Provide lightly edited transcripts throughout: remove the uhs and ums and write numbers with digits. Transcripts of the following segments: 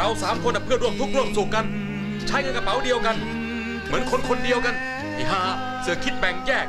เรา3 คนเพื่อร่วมทุกข์ร่วมสุขกันใช้เงินกระเป๋าเดียวกันเหมือนคนคนเดียวกันไอ้ห่าเสือคิดแบ่งแยก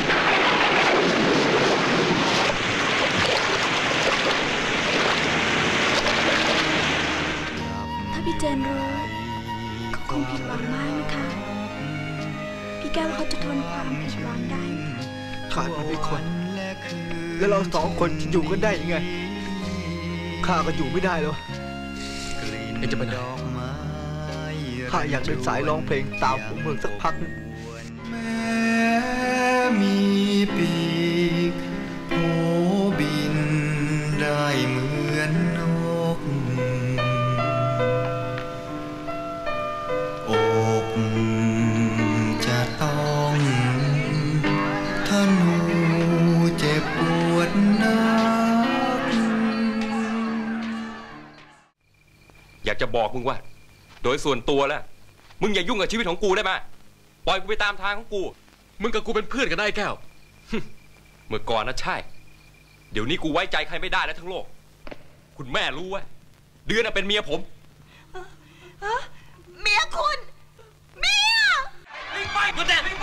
ถ้าพี่เจนรู้เขาคงผิดหวังมากนะคะพี่แก้วเขาจะทนความผิดหวังได้ข้าเป็นคนแล้วเรา2 คนจะอยู่กันได้ยังไงข้าก็อยู่ไม่ได้แล้วเอ็งจะไปไหนข้าอยากเดินสายร้องเพลงตามหัวเมืองสักพักนึงแม้มีปีกโผบินได้เหมือนนกอกจะต้องทนูเจ็บปวดนักอยากจะบอกมึงว่าโดยส่วนตัวแล้วมึงอย่ายุ่งกับชีวิตของกูได้ไหมปล่อยกูไปตามทางของกูมึงกับกูเป็นเพื่อนกันได้แก้วเมื่อก่อนนะใช่เดี๋ยวนี้กูไว้ใจใครไม่ได้แล้วทั้งโลกคุณแม่รู้ว่าเดือนเป็นเมียผมเมียคุณเมียรีบไปตัวแดดรีบไป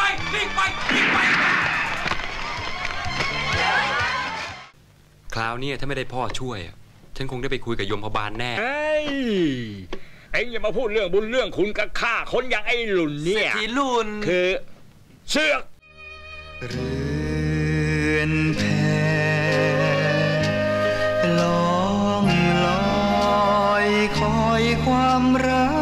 คราวนี้ถ้าไม่ได้พ่อช่วยฉันคงได้ไปคุยกับยมพบาลแน่เอ็งอย่ามาพูดเรื่องบุญเรื่องคุณกับข้าคนอย่างไอ้หลุนเนี่ยที่ลุนคือเชือกเรือนแพล่องลอยคอยความรัก